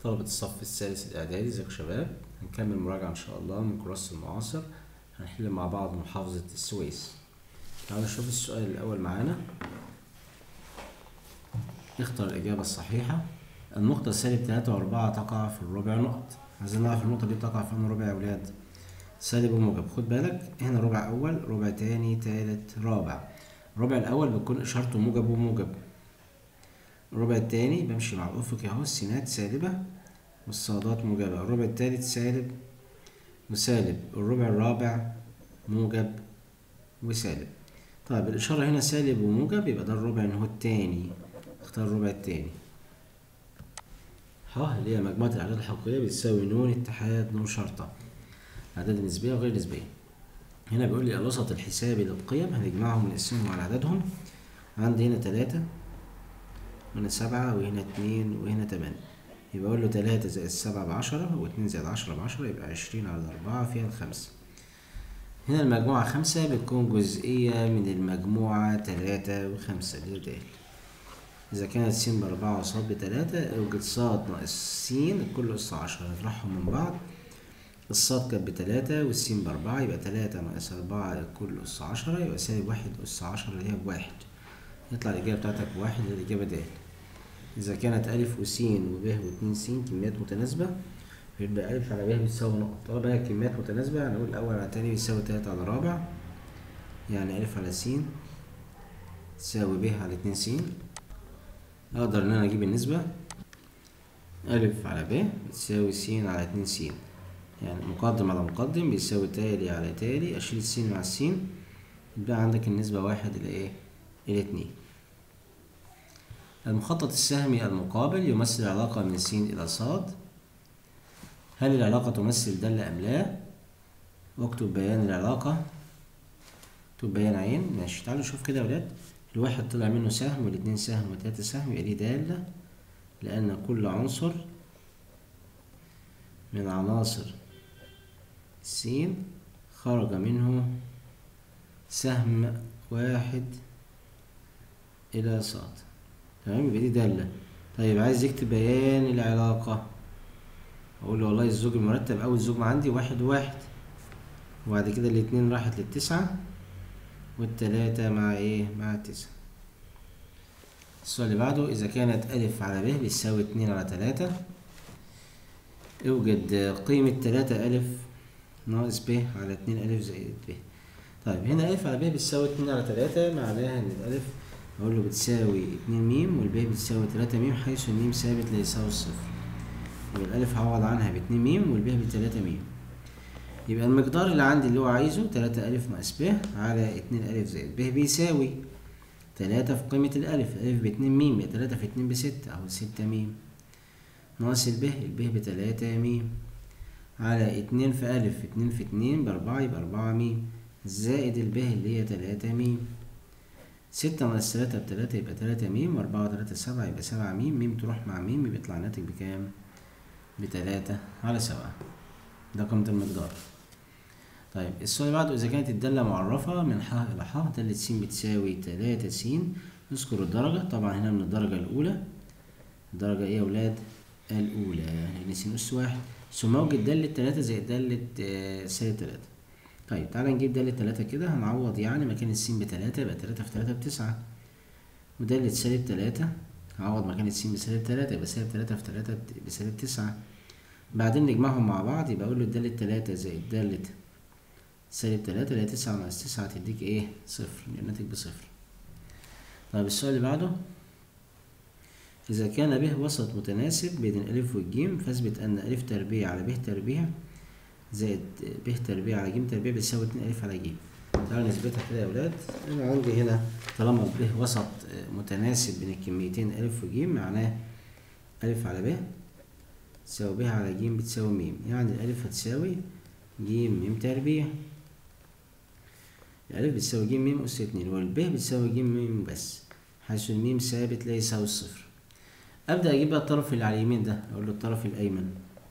طلبة الصف الثالث الإعدادي، ازيكم يا شباب؟ هنكمل مراجعة إن شاء الله من كراسة المعاصر. هنحل مع بعض محافظة السويس. تعالوا نشوف السؤال الأول معانا. اختر الإجابة الصحيحة. النقطة -3 و4 تقع في الربع نقط. عايزين نعرف النقطة دي تقع في أنهي ربع يا أولاد؟ سالب وموجب. خد بالك هنا ربع أول، ربع تاني، تالت، رابع. الربع الأول بتكون إشارته موجب وموجب. الربع التاني بمشي مع الأفق أهو، السينات سالبة والصادات موجبة. الربع التالت سالب وسالب. الربع الرابع موجب وسالب. طيب الإشارة هنا سالب وموجب، يبقى ده الربع اللي هو التاني. اختار الربع التاني. اللي هي مجموعة الأعداد الحقيقية بتساوي ن اتحاد ن شرطة. أعداد نسبية وغير نسبية. هنا بيقول لي الوسط الحسابي للقيم هنجمعهم ونقسمهم على عددهم. عندي هنا 3 وهنا 7 وهنا 2 وهنا 8. يبقى أقول له 3 زائد 7 ب10 و2 زائد 10 ب10، يبقى 20 على 4 فيها ال5. هنا المجموعة 5 بتكون جزئية من المجموعة 3 و5 اللي هي د. إذا كانت س ب4 وص ب3، اوجد ص ناقص س كل أس 10. نطرحهم من بعض. الصاد كانت ب3 والس ب4، يبقى 3 ناقص 4 كل أس 10، يبقى -1 أس 10 اللي هي ب1. يطلع الإجابة بتاعتك ب1 اللي هي الإجابة د. إذا كانت أ وس وب و2 س كميات متناسبة، يبقى أ على ب بتساوي نقط. طالما هي كميات متناسبة هنقول الأول على التاني بيساوي 3 على رابع، يعني أ على س تساوي ب على 2 س. أقدر إن أنا أجيب النسبة. أ على ب بتساوي س على 2 س، يعني مقدم على مقدم بيساوي تالي على تالي. أشيل الس مع الس، يبقى عندك النسبة 1 إلى إيه؟ إلى 2. المخطط السهمي المقابل يمثل علاقة من س إلى ص. هل العلاقة تمثل دالة أم لا؟ واكتب بيان العلاقة. اكتب بيان عين. ماشي، تعالوا نشوف كده يا ولاد. الواحد طلع منه سهم والاتنين سهم والتلاتة سهم، يبقى دي دالة لأن كل عنصر من عناصر س خرج منه سهم واحد إلى ص. تمام، يبقى دي دالة. طيب عايز يكتب بيان العلاقة. أقول له والله الزوج المرتب أول زوج ما عندي 1 و1، وبعد كده الاتنين راحت لل9 والتلاتة مع ايه؟ مع 9. السؤال اللي بعده، إذا كانت أ على ب بتساوي 2 على 3، اوجد قيمة 3 أ ناقص ب على 2 أ زائد ب. طيب هنا أ على ب بتساوي 2 على 3، معناها إن الأ أقول له بتساوي 2 م والب بتساوي 3 م، حيث الم ثابت لا يساوي الصفر. يبقى الأ هعوض عنها ب2 م والب ب3 م. يبقى المقدار اللي عندي اللي هو عايزه 3 أ ناقص ب على 2 أ زائد ب بيساوي 3 في قيمة الألف. الألف ب2 م، يبقى 3 في 2 ب6 أو 6 م، ناقص الب ب3 م على 2 في أ، 2 في 2 ب4 يبقى 4 م، زائد الب اللي هي 3 م. 6 ناقص 3 ب3 يبقى 3 م، و4 و3 7 يبقى 7 م. م تروح مع م بيطلع الناتج بكام؟ ب3 على 7. ده قيمة المقدار. طيب السؤال اللي بعده، إذا كانت الدالة معرفة من ح إلى ح، دالة س بتساوي 3 س. نذكر الدرجة. طبعا هنا من الدرجة الأولى. الدرجة إيه يا ولاد؟ الأولى، لأن س أس 1. ثم أوجد دالة 3 زائد دالة -3. طيب تعالى نجيب دالة 3 كده. هنعوض يعني مكان الس ب3 يبقى 3 في 3 ب9، ودالة -3 هعوض مكان الس ب-3 يبقى -3 في 3 ب-9. بعدين نجمعهم مع بعض، يبقى أقول له دالة 3 زائد دالة -3 اللي هي 9 ناقص 9 هتديك ايه؟ صفر، يبقى الناتج بصفر. طيب السؤال اللي بعده، إذا كان ب وسط متناسب بين الألف والجيم، فاثبت أن أ تربيع على ب تربيع زائد ب تربيع على ج تربيع بتساوي 2 أ على ج. تعالوا نثبتها كده يا ولاد. أنا عندي هنا طالما ب وسط متناسب بين الكميتين أ وج، معناه أ على ب تساوي ب على ج بتساوي م، يعني الأ هتساوي ج م تربيع. الألف بتساوي ج م أس 2 والب بتساوي ج م بس، حيث الميم ثابت لا يساوي الصفر. أبدأ أجيب بقى الطرف اللي على اليمين ده، أقول له الطرف الأيمن.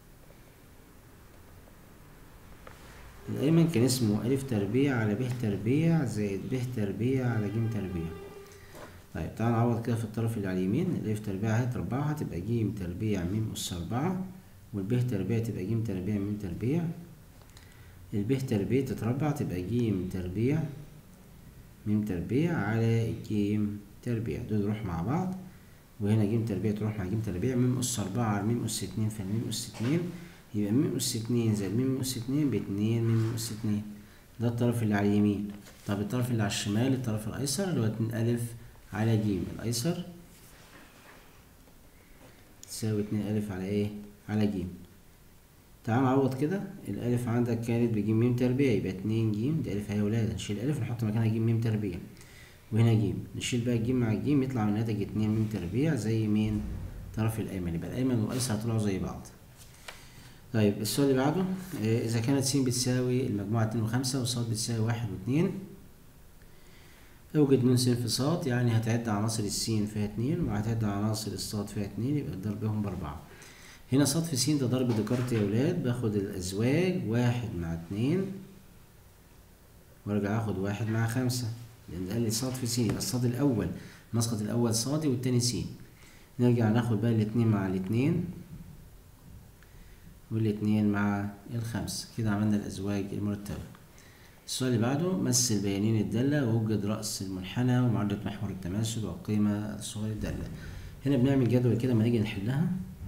الأيمن كان اسمه أ تربيع على ب تربيع زائد ب تربيع على ج تربيع. طيب تعال نعوض كده في الطرف اللي على اليمين. الألف تربيع هتربعها هتبقى ج تربيع م أس 4، والب تربيع تبقى ج تربيع م تربيع، الب تربيع تتربع تبقى ج تربيع م تربيع على ج تربيع، دول يروح مع بعض، وهنا ج تربيع تروح مع ج تربيع، م أس 4 على م أس 2 في م أس 2، يبقى م أس 2 زائد م أس 2 باتنين م أس 2. ده الطرف اللي على اليمين. طب الطرف اللي على الشمال، الطرف الأيسر اللي هو 2 ألف على ج، الأيسر تساوي 2 ألف على إيه؟ على ج. تعال نعوض كده. الألف عندك كانت بج م تربيع، يبقى 2 ج، ده ألف أهي يا ولاد، نشيل ألف نحط مكانها ج م تربيع، وهنا ج، نشيل بقى الج مع الج يطلع من ناتج 2 م تربيع زي مين؟ الطرف الأيمن، يبقى الأيمن والأيسر طلعوا زي بعض. طيب السؤال اللي بعده، إذا كانت س بتساوي المجموعة 2 و5 وص بتساوي 1 و2، اوجد ن س في ص، يعني هتعد عناصر السين فيها 2 وهتعد عناصر الصاد فيها 2، يبقى ضربهم ب4. هنا ص في س ده ضرب ديكارت يا ولاد، باخد الأزواج 1 مع 2 وارجع اخد 1 مع 5، لأن قال لي ص في س، يبقى الصاد الأول نسقط الأول صادي والتاني س. نرجع ناخد بقى الاتنين مع الاتنين والاتنين مع الخمسة، كده عملنا الأزواج المرتبة. السؤال اللي بعده، مثل بيانين الدالة ووجد رأس المنحنى ومعادلة محور التماثل والقيمة الصغرى للدالة. هنا بنعمل جدول كده لما نيجي نحلها.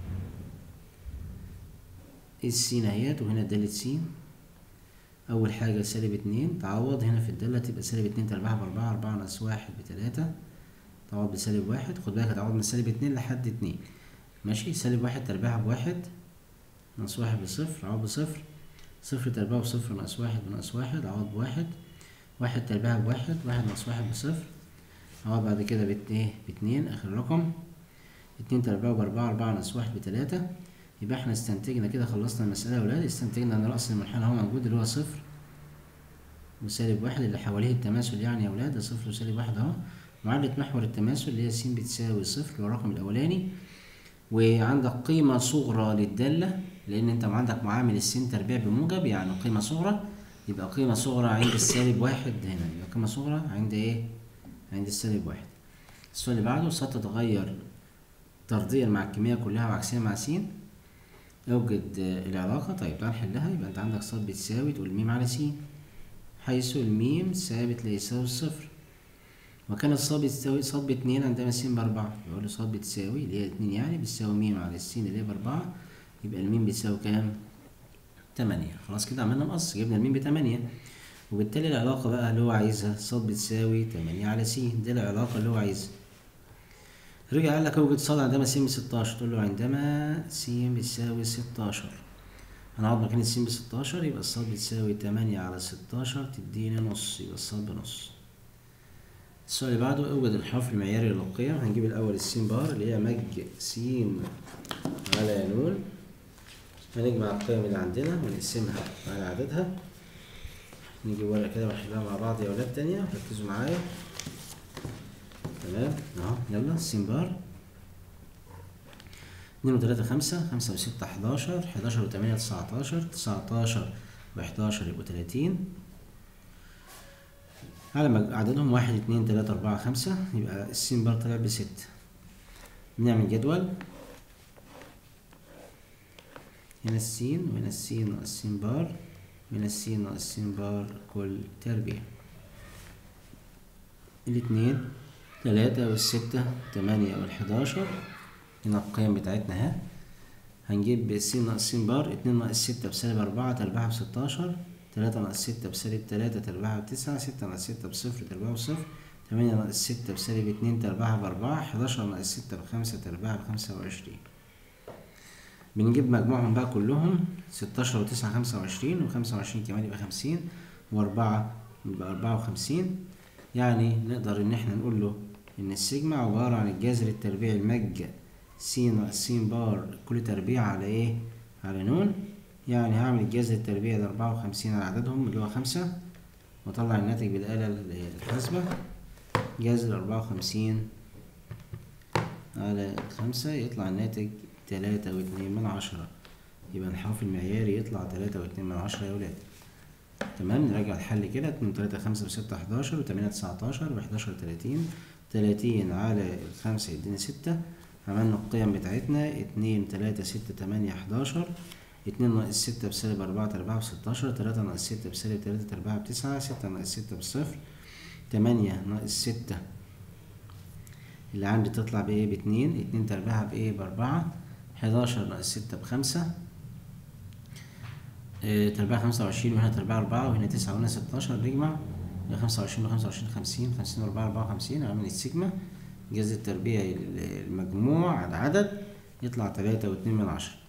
السين اهيت، وهنا دالة س. أول حاجة -2، تعوض هنا في الدالة تبقى -2 تربيعها ب4، 4 ناقص 1 ب3، تعوض ب1، خد بالك هتعوض من -2 لحد 2، ماشي. -1 تربيعها ب1 ناقص 1 بصفر، عوض بصفر، 0 تربيعه بصفر ناقص 1 بناقص 1، عوض ب1، 1 تربيعها ب1، 1 ناقص 1 بصفر، عوض بعد كده ب2 آخر رقم، 2 تربيعه ب4، 4 ناقص 1 ب3. يبقى احنا استنتجنا كده، خلصنا المسألة يا ولاد. استنتجنا ان رأس المنحنى هو موجود اللي هو 0 و1 اللي حواليه التماثل يعني يا ولاد، ده 0 و1 اهو. معادلة محور التماثل اللي هي س بتساوي 0 اللي هو الرقم الأولاني، وعندك قيمة صغرى للدالة، لأن أنت عندك معامل السين تربيع بموجب، يعني قيمة صغرى، يبقى قيمة صغرى عند -1 هنا، يبقى قيمة صغرى عند إيه؟ عند -1. السؤال اللي بعده، ص تتغير طرديا مع الكمية كلها وعكسيا مع س، اوجد العلاقة. طيب تعال نحلها. يبقى أنت عندك ص بتساوي، تقول م على س، حيث الميم ثابت لا يساوي الصفر، وكانت ص بتساوي ص ب2 عندما س ب4، يقول له ص بتساوي اللي هي 2 يعني بتساوي م على الس اللي هي ب4، يبقى الميم بتساوي كام؟ 8. خلاص كده عملنا مقص، جبنا الميم ب8، وبالتالي العلاقة بقى اللي هو عايزها ص بتساوي 8 على س، دي العلاقة اللي هو عايزها. رجع قال لك اوجد ص عندما س ب16، تقول له عندما س بتساوي 16، هنقعد مكان الس ب16، يبقى الص بتساوي 8 على 16 تديني نص، يبقى الص بنص. السؤال اللي بعده، اوجد الحرف المعياري للقيم. هنجيب الأول السين بار اللي هي مج س على ن، هنجمع القيم اللي عندنا ونقسمها على عددها. نيجي ورقة كده ونحلها مع بعض يا ولاد تانية، ركزوا معايا. تمام اهو، يلا السين بار 2 و3 5، 5 و6 11، 11 و8 19، 19 و11 يبقوا 30، على عددهم 1 2 3 4 5، يبقى السين بار طلع ب6. بنعمل جدول، هنا السين وهنا السين ناقص السين بار، وهنا السين ناقص السين بار كل تربيع. 2 3 و6 8 و11، هنا القيم بتاعتنا اهي. هنجيب السين ناقص السين بار، 2 ناقص 6 ب4 تربيعها ب16، 3 ناقص 6 ب3 تربيعها ب9، 6 ناقص 6 ب0 تربيعها ب0، 8 ناقص 6 ب2 تربيعها ب4، 11 ناقص 6 ب5 تربيعها ب25. بنجيب مجموعهم بقى كلهم، 16 و9 25 و25 كمان يبقى 50، و4 يبقى 54. يعني نقدر ان احنا نقول له ان السيجما عبارة عن الجذر التربيعي المج س ناقص س بار كل تربيع على ايه؟ على ن. يعني هعمل الجذر التربيعي ده 54 على عددهم اللي هو 5، واطلع الناتج بالآلة الحاسبة. جذر 54 على 5 يطلع الناتج 3.2، يبقى الحرف المعياري يطلع 3.2 يا ولاد. تمام، نراجع الحل كده. 2 3 5 و6 11 و8 19 و11 30 30 على 5 يدينا 6. عملنا القيم بتاعتنا 2 3 6 8 11. 2 ناقص 6 بسالب 4 ب16. 3 ناقص 6 بسالب 3 ب9. 6 ناقص 6 بصفر. 8 ناقص 6 اللي عندي تطلع بايه؟ باتنين. 2 تربيعها بايه؟ ب4. 11 ناقص 6 ب5. تربيع 25 وهنا تربيع 4 وهنا 9 وهنا 16. نجمع 25 و25 50. 50 و4 54. أعمل السيجما جذر التربيع المجموع على العدد يطلع 3.2.